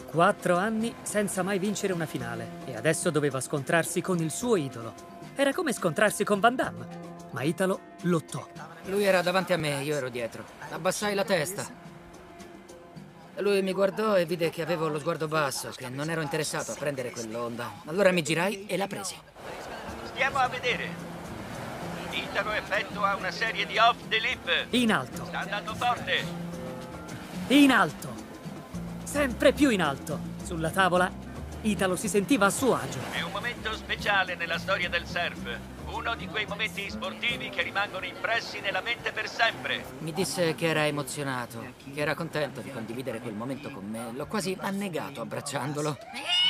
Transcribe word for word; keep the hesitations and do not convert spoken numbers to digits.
Quattro anni senza mai vincere una finale e adesso doveva scontrarsi con il suo idolo. Era come scontrarsi con Van Damme, ma Italo lottò. Lui era davanti a me, io ero dietro. Abbassai la testa. Lui mi guardò e vide che avevo lo sguardo basso, che non ero interessato a prendere quell'onda. Allora mi girai e la presi. Stiamo a vedere. Italo effettua una serie di off the lip. In alto. Sta andando forte. In alto. Sempre più in alto. Sulla tavola, Italo si sentiva a suo agio. È un momento speciale nella storia del surf. Uno di quei momenti sportivi che rimangono impressi nella mente per sempre. Mi disse che era emozionato, che era contento di condividere quel momento con me. L'ho quasi annegato abbracciandolo.